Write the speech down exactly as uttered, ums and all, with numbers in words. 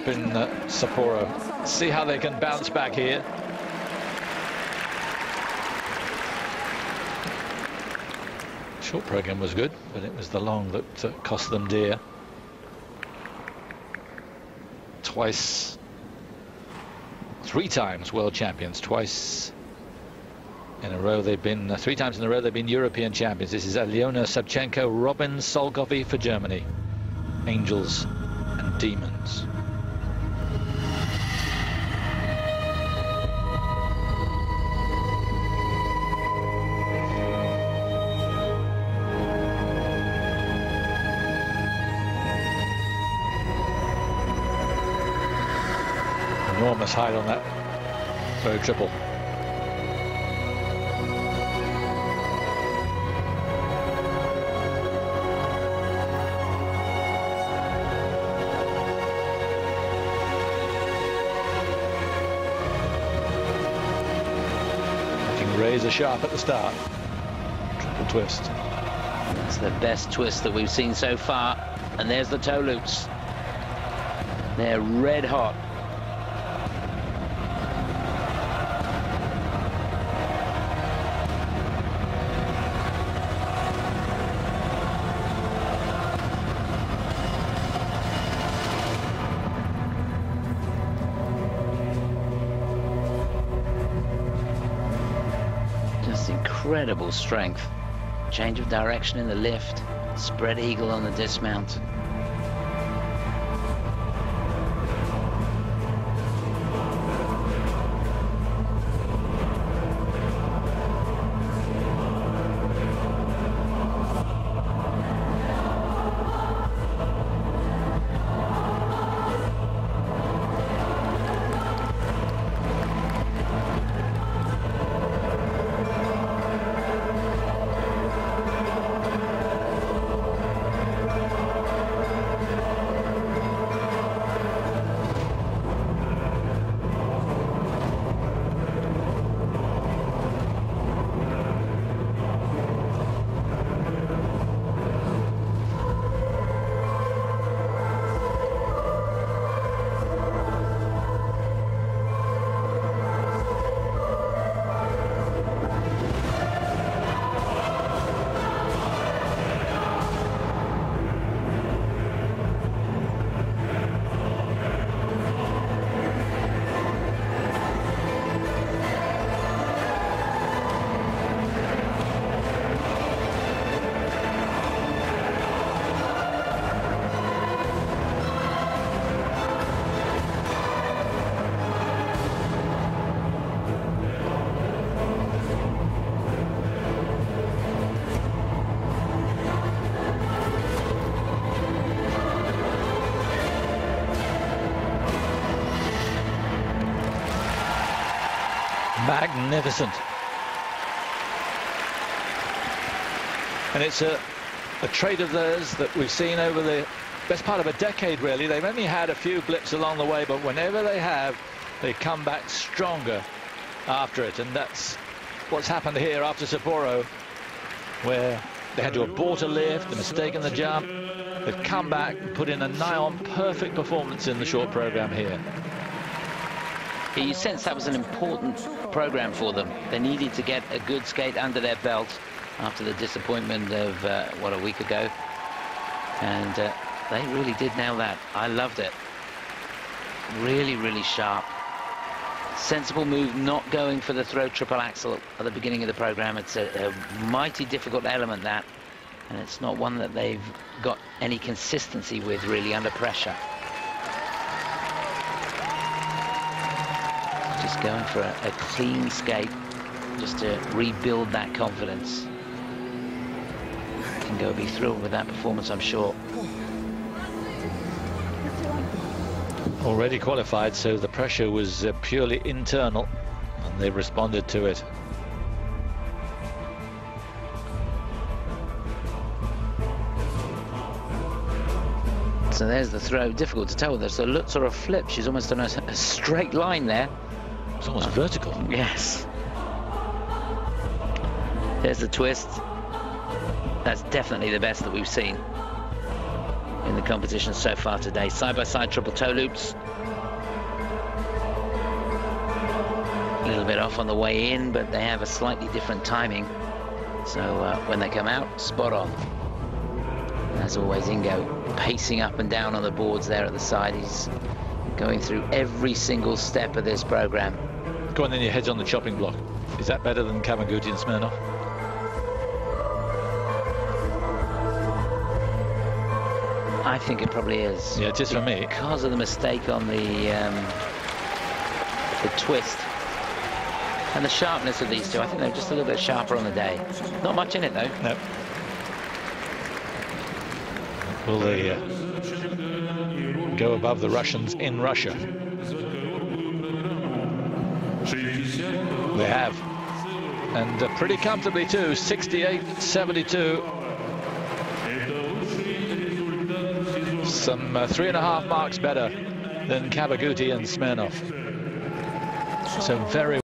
up in uh, Sapporo. See how they can bounce back here. Short program was good, but it was the long that uh, cost them dear. Twice, three times world champions, twice in a row they've been, uh, three times in a row they've been European champions. This is Alyona Savchenko, Robin Solgovy for Germany. Angels and demons. Enormous height on that throw triple. Looking razor sharp at the start. Triple twist. It's the best twist that we've seen so far. And there's the toe loops. They're red hot. Incredible strength, change of direction in the lift, spread eagle on the dismount. Magnificent. And it's a, a trait of theirs that we've seen over the best part of a decade, really. They've only had a few blips along the way, but whenever they have, they come back stronger after it. And that's what's happened here after Sapporo, where they had to abort a lift, a mistake in the jump. They've come back and put in a nigh-on perfect performance in the short program here. You sense that was an important program for them. They needed to get a good skate under their belt after the disappointment of, uh, what, a week ago. And uh, they really did nail that. I loved it. Really, really sharp. Sensible move, not going for the throw triple axel at the beginning of the program. It's a, a mighty difficult element, that. And it's not one that they've got any consistency with, really, under pressure. Just going for a, a clean skate, just to rebuild that confidence. Can go be thrilled with that performance, I'm sure. Already qualified, so the pressure was uh, purely internal, and they responded to it. So there's the throw. Difficult to tell. There's a look, sort of flip. She's almost on a, a straight line there. It's almost uh, vertical. Yes. There's the twist. That's definitely the best that we've seen. in the competition so far today. Side-by-side triple toe loops. A little bit off on the way in, but they have a slightly different timing. So uh, when they come out, spot on. As always, Ingo pacing up and down on the boards there at the side. He's going through every single step of this program. Go on then, your head's on the chopping block. Is that better than Kawaguchi and Smirnov? I think it probably is. Yeah, it is for me. Because of the mistake on the, um, the twist. And the sharpness of these two. I think they're just a little bit sharper on the day. Not much in it, though. Nope. Will they uh, go above the Russians in Russia? They have. And uh, pretty comfortably, too. sixty-eight seventy-two. Some uh, three and a half marks better than Kawaguchi and Smirnov. So very